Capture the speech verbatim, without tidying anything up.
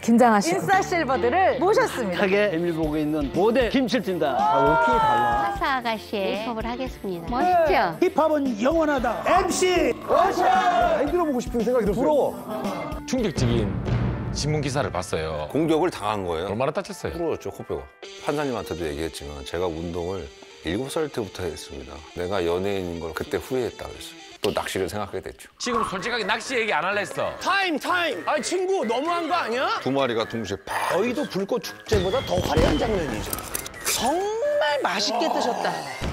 김장하신 인싸 실버들을 모셨습니다. 하게 대밀보고 있는 모델 김칠진다. 아, 오케이 달라. 화사 아가씨의 메이크업을 하겠습니다. 멋있죠? 힙합은 영원하다. 엠씨 워셔. 많이 들어보고 싶은 생각이 들었어요. 부러워. 충격적인 신문 기사를 봤어요. 공격을 당한 거예요. 얼마나 다쳤어요? 부러졌죠, 코뼈가. 판사님한테도 얘기했지만 제가 운동을 일곱 살 때부터 했습니다. 내가 연예인인 걸 그때 후회했다 그랬어요. 또 낚시를 생각하게 됐죠. 지금 솔직하게 낚시 얘기 안 할래 했어. 타임 타임. 아 친구 너무한 거 아니야? 두 마리가 동시에 팍. 저희도 불꽃 축제보다 더 화려한 장면이죠. 정말 맛있게 드셨다.